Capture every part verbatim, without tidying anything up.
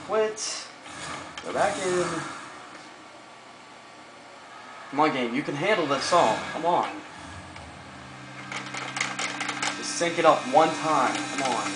quit. Go back in. Come on, game. You can handle this song. Come on. Just sync it up one time. Come on.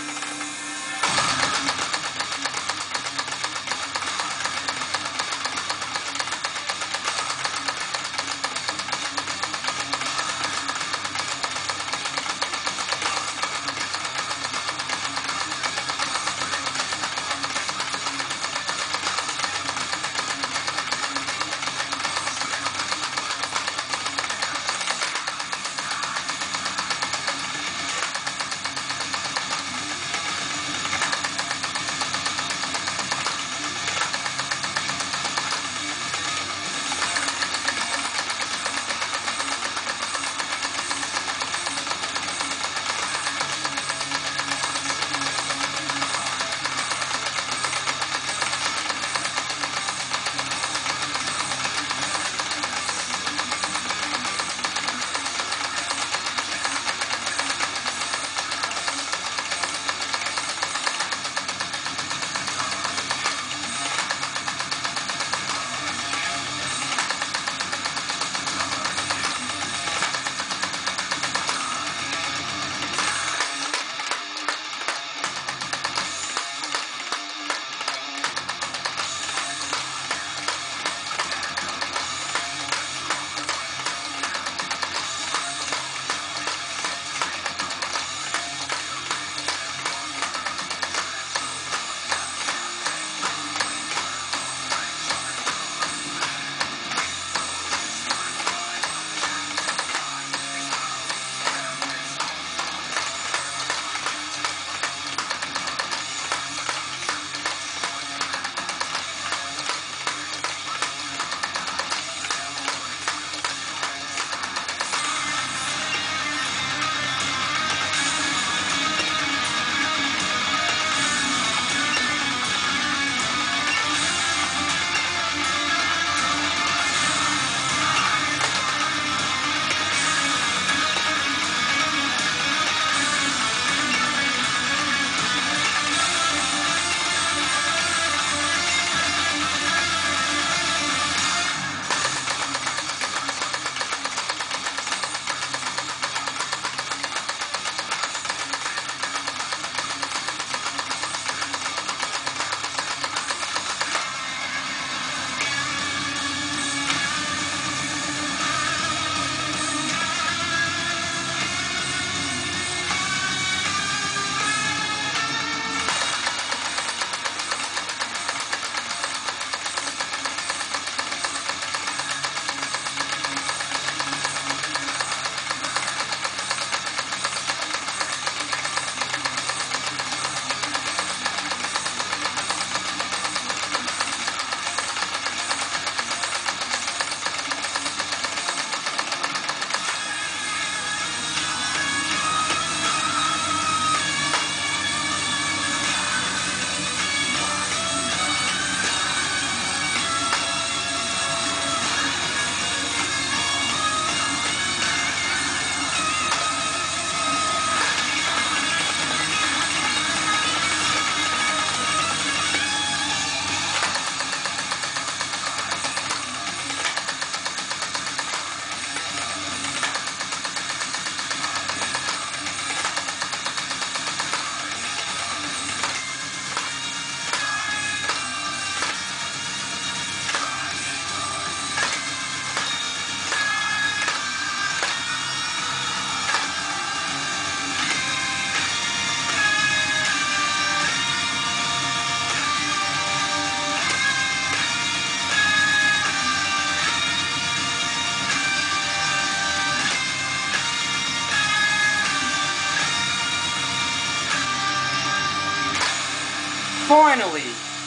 Finally!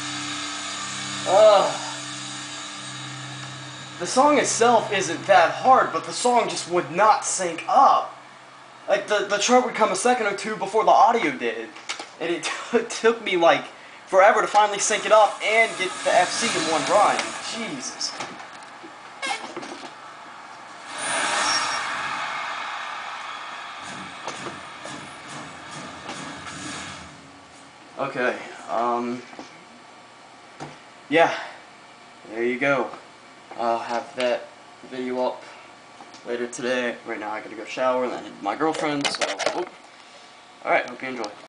Ugh. The song itself isn't that hard, but the song just would not sync up. Like, the, the chart would come a second or two before the audio did. And it, it took me, like, forever to finally sync it up and get the F C in one run. Jesus. Okay, um... yeah, there you go. I'll have that video up later today. Right now I gotta go shower and then my girlfriend, so, oh. Alright, hope you enjoy.